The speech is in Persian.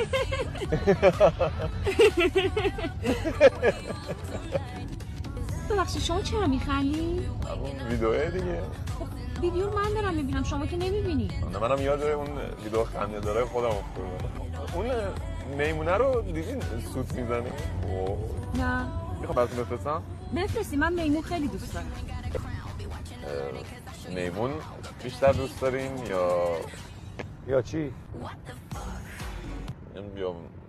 ببخشید شما چرا میخندی؟ اون ویدیوه دیگه. خب ویدیو رو من دارم میبینم، شما که نمیبینی. منم یاد اون ویدیو خنده داره خودم افتادم. اون میمونه رو دیدین سوت میزنه؟ نه. میخوام براتون بفرستم؟ بفرستی، من میمون خیلی دوست دارم. میمون بیشتر دوست دارین یا چی؟ بیام